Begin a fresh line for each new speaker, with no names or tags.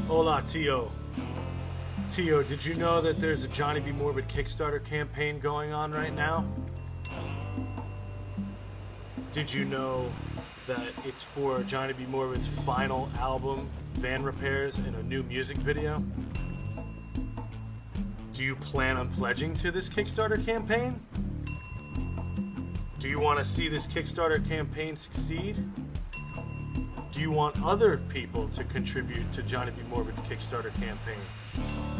Hola, Tio. Tio, did you know that there's a Johnny B. Morbid Kickstarter campaign going on right now? Did you know that it's for Johnny B. Morbid's final album, Van Repairs, and a new music video? Do you plan on pledging to this Kickstarter campaign? Do you want to see this Kickstarter campaign succeed? Do you want other people to contribute to Johnny B. Morbid's Kickstarter campaign?